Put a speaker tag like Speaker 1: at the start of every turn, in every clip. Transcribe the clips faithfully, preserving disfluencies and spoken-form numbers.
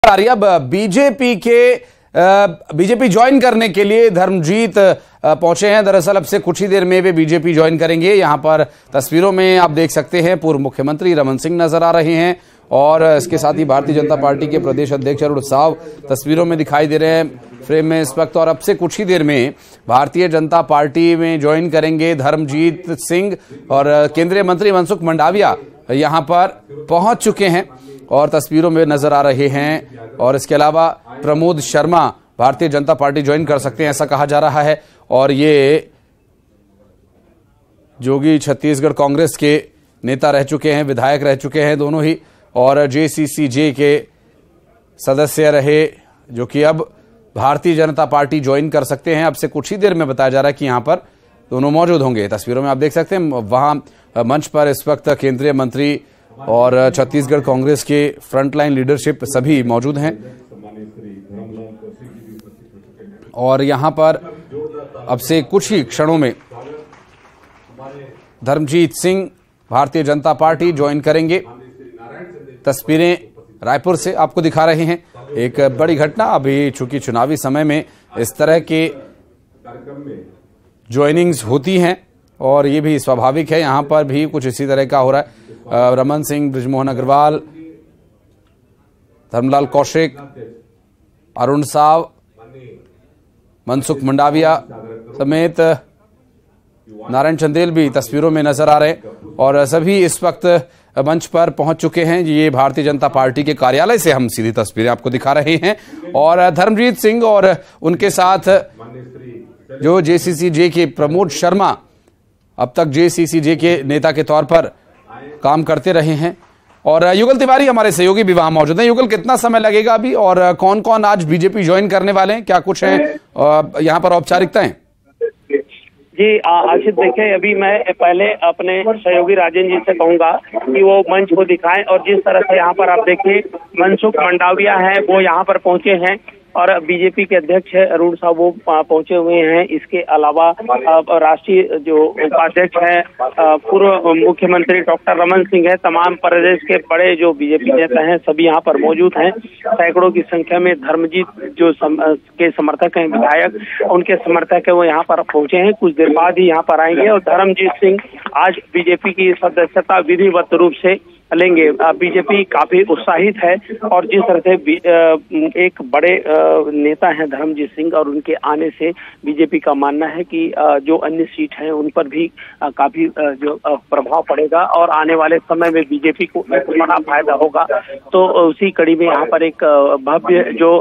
Speaker 1: आ रही है। अब बीजेपी के बीजेपी ज्वाइन करने के लिए धर्मजीत पहुंचे हैं। दरअसल अब से कुछ ही देर में वे बीजेपी ज्वाइन करेंगे। यहां पर तस्वीरों में आप देख सकते हैं पूर्व मुख्यमंत्री रमन सिंह नजर आ रहे हैं और इसके साथ ही भारतीय जनता पार्टी के प्रदेश अध्यक्ष अरुण साव तस्वीरों में दिखाई दे रहे हैं फ्रेम में इस वक्त। और अब से कुछ ही देर में भारतीय जनता पार्टी में ज्वाइन करेंगे धर्मजीत सिंह और केंद्रीय मंत्री मनसुख मंडाविया यहां पर पहुंच चुके हैं और तस्वीरों में नजर आ रहे हैं। और इसके अलावा प्रमोद शर्मा भारतीय जनता पार्टी ज्वाइन कर सकते हैं ऐसा कहा जा रहा है। और ये जोगी छत्तीसगढ़ कांग्रेस के नेता रह चुके हैं, विधायक रह चुके हैं दोनों ही, और जेसीसीजे के सदस्य रहे जो कि अब भारतीय जनता पार्टी ज्वाइन कर सकते हैं। अब से कुछ ही देर में बताया जा रहा है कि यहां पर दोनों मौजूद होंगे। तस्वीरों में आप देख सकते हैं वहां मंच पर इस वक्त केंद्रीय मंत्री और छत्तीसगढ़ कांग्रेस के फ्रंटलाइन लीडरशिप सभी मौजूद हैं। और यहां पर अब से कुछ ही क्षणों में धर्मजीत सिंह भारतीय जनता पार्टी ज्वाइन करेंगे। तस्वीरें रायपुर से आपको दिखा रहे हैं। एक बड़ी घटना, अभी चूंकि चुनावी समय में इस तरह के ज्वाइनिंग्स होती हैं और ये भी स्वाभाविक है। यहां पर भी कुछ इसी तरह का हो रहा है। रमन सिंह, बृजमोहन अग्रवाल, धर्मलाल कौशिक, अरुण साव, मनसुख मंडाविया समेत नारायण चंदेल भी तस्वीरों में नजर आ रहे हैं और सभी इस वक्त मंच पर पहुंच चुके हैं। ये भारतीय जनता पार्टी के कार्यालय से हम सीधी तस्वीरें आपको दिखा रहे हैं। और धर्मजीत सिंह और उनके साथ जो जेसीसीजे के प्रमोद शर्मा अब तक जेसीसीजे के नेता के तौर पर काम करते रहे हैं, और युगल तिवारी हमारे सहयोगी भी वहां मौजूद हैं। युगल, कितना समय लगेगा अभी और कौन कौन आज बीजेपी ज्वाइन करने वाले हैं, क्या कुछ है यहाँ पर औपचारिकताएं?
Speaker 2: जी आशीष, देखिए अभी मैं पहले अपने सहयोगी राजेंद्र जी से कहूंगा कि वो मंच को दिखाएं। और जिस तरह से यहाँ पर आप देखिए मनसुख मंडाविया है वो यहाँ पर पहुंचे हैं और बीजेपी के अध्यक्ष है अरुण साहब वो पहुंचे हुए हैं। इसके अलावा राष्ट्रीय जो उपाध्यक्ष है पूर्व मुख्यमंत्री डॉक्टर रमन सिंह है, तमाम प्रदेश के बड़े जो बीजेपी नेता हैं सभी यहाँ पर मौजूद हैं। सैकड़ों की संख्या में धर्मजीत जो सम, के समर्थक हैं, विधायक उनके समर्थक है वो यहाँ पर पहुंचे हैं। कुछ देर बाद ही यहाँ पर आएंगे और धर्मजीत सिंह आज बीजेपी की सदस्यता विधिवत रूप से लेंगे। बीजेपी काफी उत्साहित है और जिस तरह से एक बड़े नेता हैं धर्मजीत सिंह और उनके आने से बीजेपी का मानना है कि जो अन्य सीट हैं उन पर भी काफी जो प्रभाव पड़ेगा और आने वाले समय में बीजेपी को एक बड़ा फायदा होगा। तो उसी कड़ी में यहाँ पर एक भव्य जो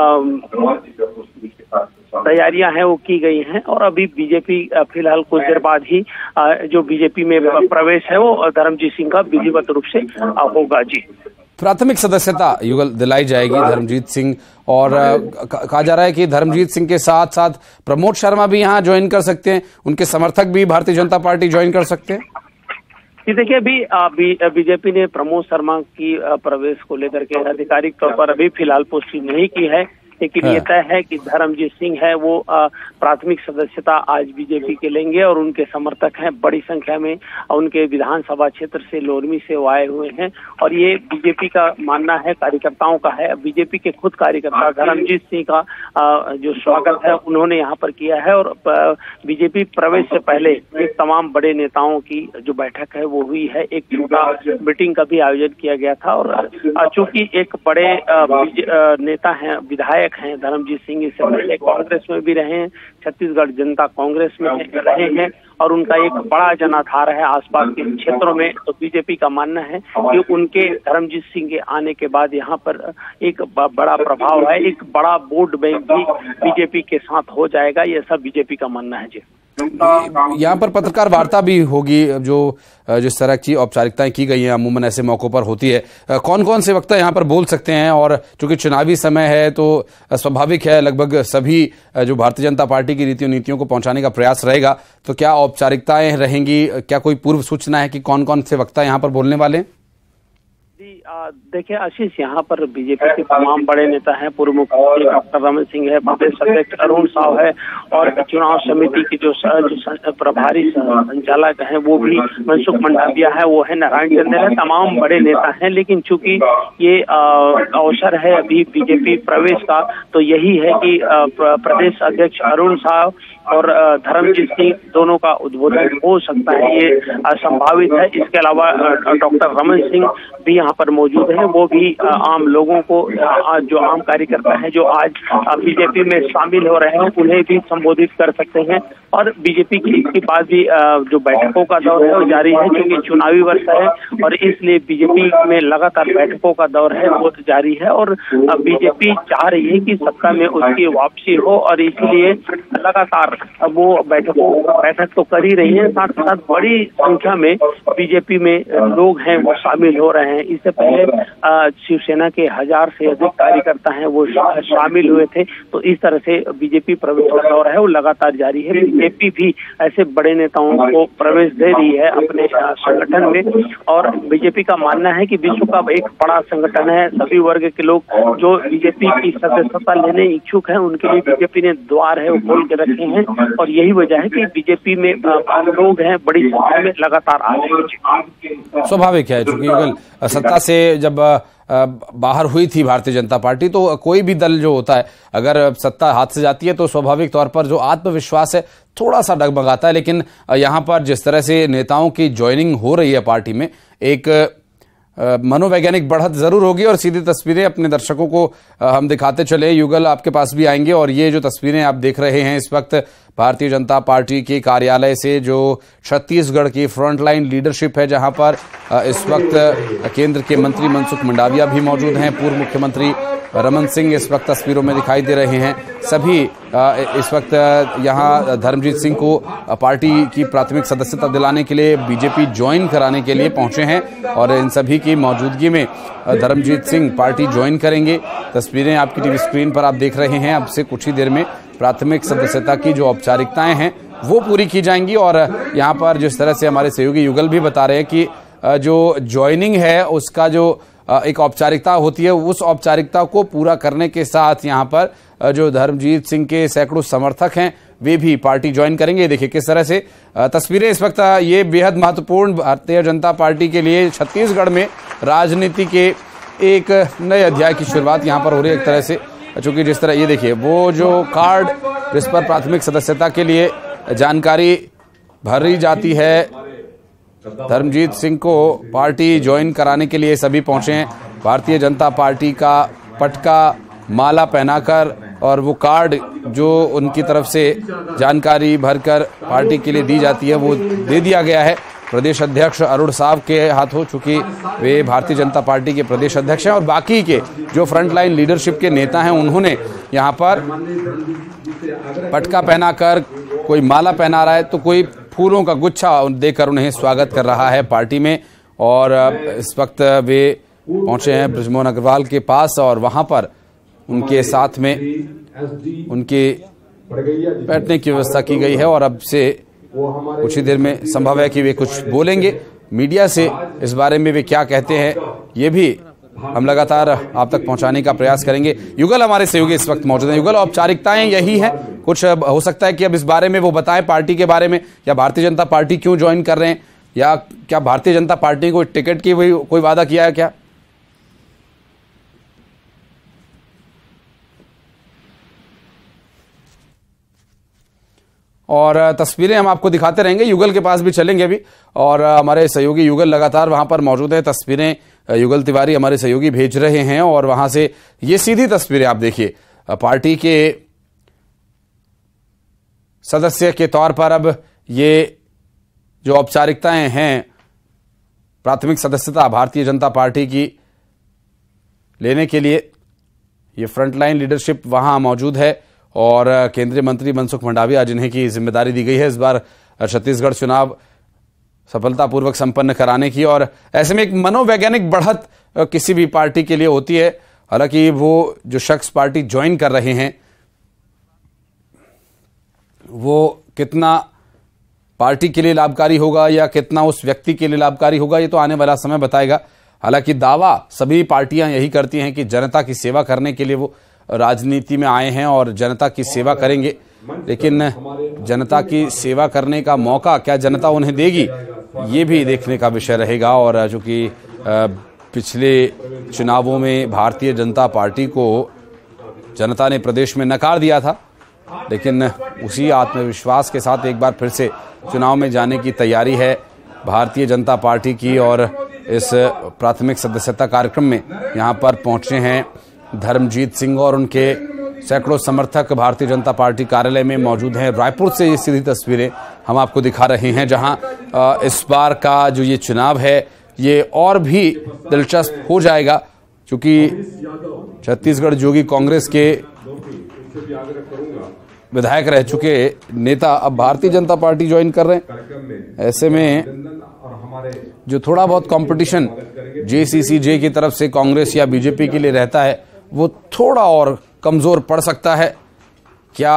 Speaker 2: तैयारियां हैं वो की गई हैं और अभी बीजेपी फिलहाल कुछ देर बाद ही जो बीजेपी में प्रवेश है वो धर्मजीत सिंह का विधिवत रूप से होगा। जी,
Speaker 1: प्राथमिक सदस्यता युगल दिलाई जाएगी धर्मजीत सिंह, और कहा जा रहा है कि धर्मजीत सिंह के साथ साथ प्रमोद शर्मा भी यहाँ ज्वाइन कर सकते हैं, उनके समर्थक भी भारतीय जनता पार्टी ज्वाइन कर सकते हैं।
Speaker 2: जी देखिए, अभी बीजेपी ने प्रमोद शर्मा की प्रवेश को लेकर के आधिकारिक तौर पर अभी फिलहाल पुष्टि नहीं की है, लेकिन ये तय है कि धर्मजीत सिंह है वो प्राथमिक सदस्यता आज बीजेपी के लेंगे और उनके समर्थक हैं बड़ी संख्या में। उनके विधानसभा क्षेत्र से लोरमी से वो आए हुए हैं और ये बीजेपी का मानना है, कार्यकर्ताओं का है। बीजेपी के खुद कार्यकर्ता धर्मजीत सिंह का जो स्वागत है उन्होंने यहाँ पर किया है और बीजेपी प्रवेश से पहले एक तमाम बड़े नेताओं की जो बैठक है वो हुई है। एक छोटा मीटिंग का भी आयोजन किया गया था और चूंकि एक बड़े नेता हैं, विधायक हैं धर्मजीत सिंह, इससे पहले कांग्रेस में भी रहे हैं, छत्तीसगढ़ जनता कांग्रेस में रहे हैं और उनका एक बड़ा जनाधार है आसपास के क्षेत्रों में। तो बीजेपी का मानना है कि उनके धर्मजीत सिंह के आने के बाद यहाँ पर एक बड़ा प्रभाव है, एक बड़ा वोट बैंक भी बीजेपी के साथ हो जाएगा, ये सब बीजेपी का मानना है। जी,
Speaker 1: यहाँ पर पत्रकार वार्ता भी होगी जो जिस तरह की औपचारिकताएं की गई हैं अमूमन ऐसे मौकों पर होती है। कौन कौन से वक्ता यहाँ पर बोल सकते हैं, और चूंकि चुनावी समय है तो स्वाभाविक है लगभग सभी जो भारतीय जनता पार्टी की रीतियों नीतियों को पहुंचाने का प्रयास रहेगा, तो क्या औपचारिकताएं रहेंगी, क्या कोई पूर्व सूचना है कि कौन कौन से वक्ता यहाँ पर बोलने वाले हैं?
Speaker 2: जी देखिए आशीष, यहाँ पर बीजेपी के तमाम बड़े नेता हैं। पूर्व मुख्यमंत्री डॉक्टर रमन सिंह है, प्रदेश अध्यक्ष अरुण साव है, और चुनाव समिति की जो, जो प्रभारी संचालक हैं वो भी मनसुख मंडाविया है, वो है नारायण चंदेल है। तमाम बड़े नेता हैं, लेकिन चूंकि ये अवसर है अभी बीजेपी प्रवेश का, तो यही है कि प्रदेश अध्यक्ष अरुण साव और धर्मजीत सिंह दोनों का उद्बोधन हो सकता है, ये संभावित है। इसके अलावा डॉक्टर रमन सिंह भी यहाँ पर मौजूद है, वो भी आम लोगों को, जो आम कार्यकर्ता है जो आज बीजेपी में शामिल हो रहे हैं, उन्हें भी संबोधित कर सकते हैं। और बीजेपी की इसके बाद भी जो बैठकों का दौर है वो जारी है, क्योंकि चुनावी वर्ष है और इसलिए बीजेपी में लगातार बैठकों का दौर है वो जारी है। और बीजेपी चाह रही है कि सत्ता में उसकी वापसी हो, और इसलिए लगातार वो बैठकों बैठक तो कर ही रही है, साथ ही साथ बड़ी संख्या में बीजेपी में लोग हैं वो शामिल हो रहे हैं। इससे पहले शिवसेना के हजार से अधिक कार्यकर्ता हैं वो शामिल हुए थे। तो इस तरह से बीजेपी प्रवेश का दौर है वो लगातार जारी है। बीजेपी भी ऐसे बड़े नेताओं को प्रवेश दे रही है अपने संगठन में, और बीजेपी का मानना है कि विश्व का एक बड़ा संगठन है, सभी वर्ग के लोग जो बीजेपी की सदस्यता लेने इच्छुक हैं उनके लिए बीजेपी ने द्वार है वो खोल के रखे हैं, और यही वजह है कि बीजेपी में लोग हैं बड़ी संख्या में लगातार आ रहे हैं।
Speaker 1: स्वाभाविक है, क्योंकि युगल सत्ता से जब बाहर हुई थी भारतीय जनता पार्टी, तो कोई भी दल जो होता है अगर सत्ता हाथ से जाती है तो स्वाभाविक तौर पर जो आत्मविश्वास है थोड़ा सा डगमगाता है। लेकिन यहाँ पर जिस तरह से नेताओं की ज्वाइनिंग हो रही है पार्टी में, एक मनोवैज्ञानिक बढ़त जरूर होगी। और सीधी तस्वीरें अपने दर्शकों को हम दिखाते चले। युगल आपके पास भी आएंगे, और ये जो तस्वीरें आप देख रहे हैं इस वक्त भारतीय जनता पार्टी के कार्यालय से, जो छत्तीसगढ़ की फ्रंटलाइन लीडरशिप है, जहां पर इस वक्त केंद्र के मंत्री मनसुख मंडाविया भी मौजूद हैं, पूर्व मुख्यमंत्री रमन सिंह इस वक्त तस्वीरों में दिखाई दे रहे हैं। सभी इस वक्त यहां धर्मजीत सिंह को पार्टी की प्राथमिक सदस्यता दिलाने के लिए, बीजेपी ज्वाइन कराने के लिए पहुंचे हैं, और इन सभी की मौजूदगी में धर्मजीत सिंह पार्टी ज्वाइन करेंगे। तस्वीरें आपकी टीवी स्क्रीन पर आप देख रहे हैं। अब से कुछ ही देर में प्राथमिक सदस्यता की जो औपचारिकताएं हैं वो पूरी की जाएंगी। और यहाँ पर जिस तरह से हमारे सहयोगी युगल भी बता रहे हैं कि जो ज्वाइनिंग है उसका जो एक औपचारिकता होती है, उस औपचारिकता को पूरा करने के साथ यहाँ पर जो धर्मजीत सिंह के सैकड़ों समर्थक हैं वे भी पार्टी ज्वाइन करेंगे। देखिए किस तरह से तस्वीरें इस वक्त, ये बेहद महत्वपूर्ण भारतीय जनता पार्टी के लिए छत्तीसगढ़ में राजनीति के एक नए अध्याय की शुरुआत यहाँ पर हो रही है एक तरह से। चूंकि जिस तरह ये देखिए वो जो कार्ड जिस पर प्राथमिक सदस्यता के लिए जानकारी भरी जाती है, धर्मजीत सिंह को पार्टी ज्वाइन कराने के लिए सभी पहुंचे हैं। भारतीय जनता पार्टी का पटका माला पहनाकर और वो कार्ड जो उनकी तरफ से जानकारी भरकर पार्टी के लिए दी जाती है वो दे दिया गया है प्रदेश अध्यक्ष अरुण साव के हाथों, चूंकि वे भारतीय जनता पार्टी के प्रदेश अध्यक्ष हैं। और बाकी के जो फ्रंटलाइन लीडरशिप के नेता हैं उन्होंने यहाँ पर पटका पहनाकर, कोई माला पहना रहा है तो कोई फूलों का गुच्छा देकर उन्हें स्वागत कर रहा है पार्टी में। और इस वक्त वे पहुंचे हैं बृजमोहन अग्रवाल के पास, और वहां पर उनके साथ में उनके बैठने की व्यवस्था की गई है। और अब से कुछ ही देर में संभव है कि वे कुछ बोलेंगे मीडिया से, इस बारे में वे क्या कहते हैं ये भी हम लगातार आप तक पहुंचाने का प्रयास करेंगे। युगल हमारे सहयोगी इस वक्त मौजूद हैं। युगल, औपचारिकताएं यही हैं, कुछ हो सकता है कि अब इस बारे में वो बताएं पार्टी के बारे में, या भारतीय जनता पार्टी क्यों ज्वाइन कर रहे हैं, या क्या भारतीय जनता पार्टी को टिकट की कोई कोई वादा किया है क्या? और तस्वीरें हम आपको दिखाते रहेंगे, युगल के पास भी चलेंगे अभी, और हमारे सहयोगी युगल लगातार वहां पर मौजूद है। तस्वीरें युगल तिवारी हमारे सहयोगी भेज रहे हैं, और वहां से ये सीधी तस्वीरें आप देखिए, पार्टी के सदस्य के तौर पर अब ये जो औपचारिकताएं हैं प्राथमिक सदस्यता भारतीय जनता पार्टी की लेने के लिए, ये फ्रंटलाइन लीडरशिप वहां मौजूद है। और केंद्रीय मंत्री मनसुख मंडाविया जिन्हें की जिम्मेदारी दी गई है इस बार छत्तीसगढ़ चुनाव सफलतापूर्वक संपन्न कराने की। और ऐसे में एक मनोवैज्ञानिक बढ़त किसी भी पार्टी के लिए होती है। हालांकि वो जो शख्स पार्टी ज्वाइन कर रहे हैं वो कितना पार्टी के लिए लाभकारी होगा या कितना उस व्यक्ति के लिए लाभकारी होगा, ये तो आने वाला समय बताएगा। हालांकि दावा सभी पार्टियां यही करती हैं कि जनता की सेवा करने के लिए वो राजनीति में आए हैं और जनता की सेवा करेंगे, लेकिन जनता की सेवा करने का मौका क्या जनता उन्हें देगी, ये भी देखने का विषय रहेगा। और चूंकि पिछले चुनावों में भारतीय जनता पार्टी को जनता ने प्रदेश में नकार दिया था, लेकिन उसी आत्मविश्वास के साथ एक बार फिर से चुनाव में जाने की तैयारी है भारतीय जनता पार्टी की। और इस प्राथमिक सदस्यता कार्यक्रम में यहाँ पर पहुंचे हैं धर्मजीत सिंह और उनके सैकड़ों समर्थक भारतीय जनता पार्टी कार्यालय में मौजूद हैं। रायपुर से ये सीधी तस्वीरें हम आपको दिखा रहे हैं, जहां इस बार का जो ये चुनाव है ये और भी दिलचस्प हो जाएगा, क्योंकि छत्तीसगढ़ जोगी कांग्रेस के विधायक रह चुके नेता अब भारतीय जनता पार्टी ज्वाइन कर रहे हैं। ऐसे में जो थोड़ा बहुत कंपटीशन जेसीसीजे की तरफ से कांग्रेस या बीजेपी के लिए रहता है वो थोड़ा और कमजोर पड़ सकता है। क्या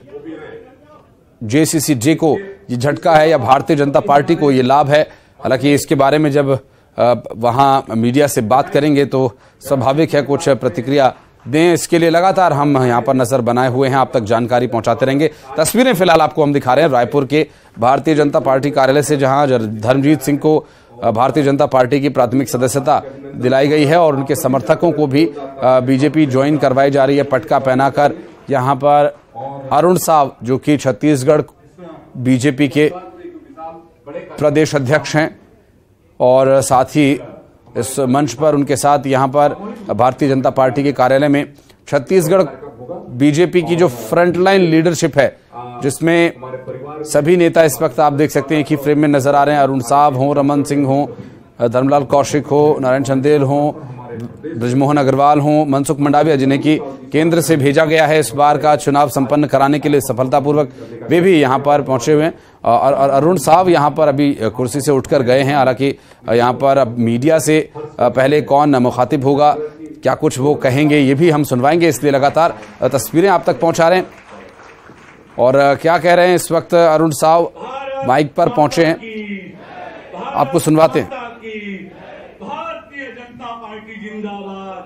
Speaker 1: जेसीसीजे को ये झटका है या भारतीय जनता पार्टी को ये लाभ है? हालांकि इसके बारे में जब वहां मीडिया से बात करेंगे तो स्वाभाविक है कुछ प्रतिक्रिया दें। इसके लिए लगातार हम यहां पर नजर बनाए हुए हैं, आप तक जानकारी पहुंचाते रहेंगे। तस्वीरें फिलहाल आपको हम दिखा रहे हैं रायपुर के भारतीय जनता पार्टी कार्यालय से, जहां धर्मजीत सिंह को भारतीय जनता पार्टी की प्राथमिक सदस्यता दिलाई गई है और उनके समर्थकों को भी बीजेपी ज्वाइन करवाई जा रही है पटका पहनाकर। यहां पर अरुण साव जो कि छत्तीसगढ़ बीजेपी के प्रदेश अध्यक्ष हैं और साथ ही इस मंच पर उनके साथ यहां पर भारतीय जनता पार्टी के कार्यालय में छत्तीसगढ़ बीजेपी की जो फ्रंटलाइन लीडरशिप है, जिसमें सभी नेता इस वक्त आप देख सकते हैं कि फ्रेम में नजर आ रहे हैं। अरुण साव हो, रमन सिंह हो, धर्मलाल कौशिक हो, नारायण चंदेल हो, ब्रजमोहन अग्रवाल हो, मनसुख मंडाविया जिन्हें की केंद्र से भेजा गया है इस बार का चुनाव संपन्न कराने के लिए सफलतापूर्वक, वे भी यहां पर पहुंचे हुए हैं। और अरुण साव यहां पर अभी कुर्सी से उठकर गए हैं। हालांकि यहां पर अब मीडिया से पहले कौन मुखातिब होगा, क्या कुछ वो कहेंगे, ये भी हम सुनवाएंगे, इसलिए लगातार तस्वीरें आप तक पहुंचा रहे हैं। और क्या कह रहे हैं इस वक्त अरुण साव माइक पर पहुंचे हैं, आपको सुनवाते हैं।
Speaker 3: भारतीय जनता पार्टी जिंदाबाद,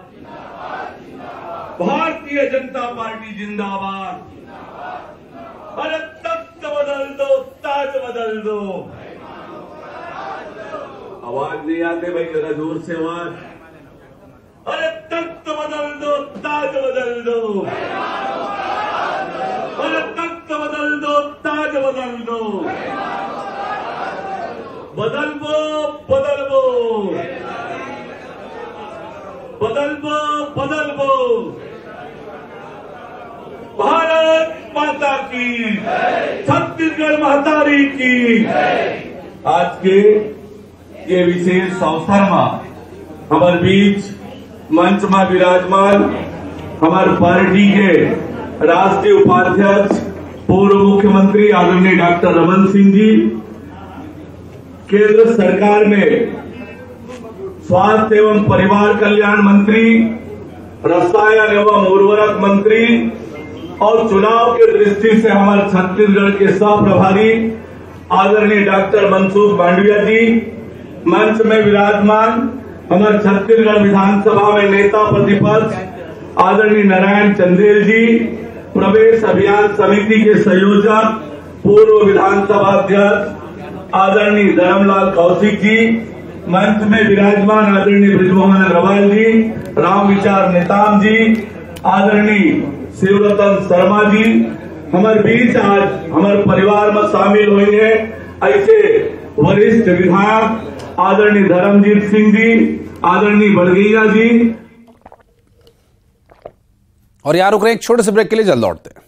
Speaker 3: भारतीय जनता पार्टी जिंदाबाद। अरे तख्त बदल दो, ताज बदल दो। आवाज नहीं आते भाई, जरा जोर से आवाज। अरे तख्त बदल दो, ताज बदल दो। अरे तख्त बदल दो, ताज बदल दो। बदल बो, बदल बो, बदल बो, बदल बो। भारत माता की, छत्तीसगढ़ महतारी की। आज के ये विशेष अवसर में हमारे बीच मंच में विराजमान हमारे पार्टी के राष्ट्रीय उपाध्यक्ष पूर्व मुख्यमंत्री आदरणीय डॉक्टर रमन सिंह जी, केंद्र सरकार में स्वास्थ्य एवं परिवार कल्याण मंत्री, रसायन एवं उर्वरक मंत्री और चुनाव के दृष्टि से हमारे छत्तीसगढ़ के सह प्रभारी आदरणीय डॉक्टर मनसुख मांडविया जी, मंच में विराजमान हमारे छत्तीसगढ़ विधानसभा में नेता प्रतिपक्ष आदरणीय नारायण चंदेल जी, प्रवेश अभियान समिति के संयोजक पूर्व विधानसभा अध्यक्ष आदरणीय धर्मलाल कौशिक जी, मंच में विराजमान आदरणीय ब्रजमोहन अग्रवाल जी, राम विचार नेताम जी, आदरणीय शिवरतन शर्मा जी हमारे बीच आज हमारे परिवार में शामिल होंगे। ऐसे वरिष्ठ विधायक आदरणीय धर्मजीत सिंह जी, आदरणीय बड़गैया जी।
Speaker 1: और यार रुक रहे एक छोटे से ब्रेक के लिए, जल्द लौटते हैं।